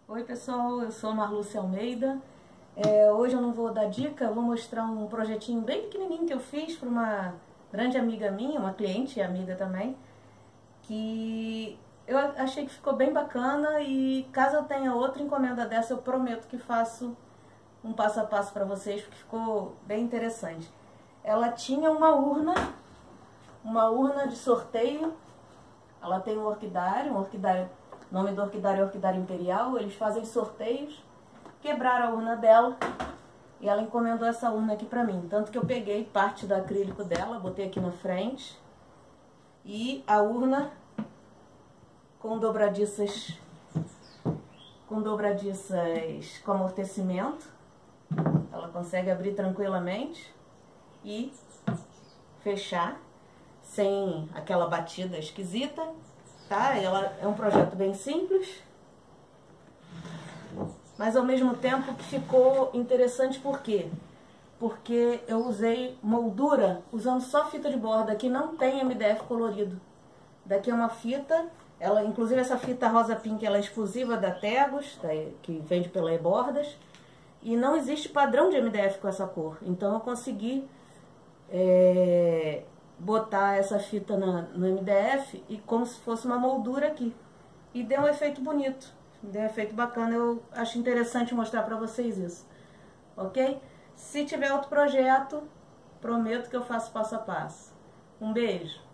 Oi pessoal, eu sou a Marlúcia Almeida. Hoje eu não vou dar dica, eu vou mostrar um projetinho bem pequenininho que eu fiz para uma grande amiga minha, uma cliente e amiga também, que eu achei que ficou bem bacana e caso eu tenha outra encomenda dessa, eu prometo que faço um passo a passo para vocês, porque ficou bem interessante. Ela tinha uma urna de sorteio. Ela tem um orquidário, o nome do orquidário é Orquidário Imperial. Eles fazem sorteios, quebraram a urna dela e ela encomendou essa urna aqui pra mim. Tanto que eu peguei parte do acrílico dela, botei aqui na frente, e a urna com dobradiças com amortecimento. Ela consegue abrir tranquilamente e fechar sem aquela batida esquisita, tá? Ela é um projeto bem simples, mas ao mesmo tempo que ficou interessante. Por quê? Porque eu usei moldura usando só fita de borda, que não tem MDF colorido. Daqui é uma fita, inclusive essa fita rosa pink, ela é exclusiva da Tegos, que vende pela E-Bordas, e não existe padrão de MDF com essa cor. Então eu consegui botar essa fita no MDF e como se fosse uma moldura aqui. E deu um efeito bonito, deu um efeito bacana. Eu acho interessante mostrar pra vocês isso, ok? Se tiver outro projeto, prometo que eu faço passo a passo. Um beijo!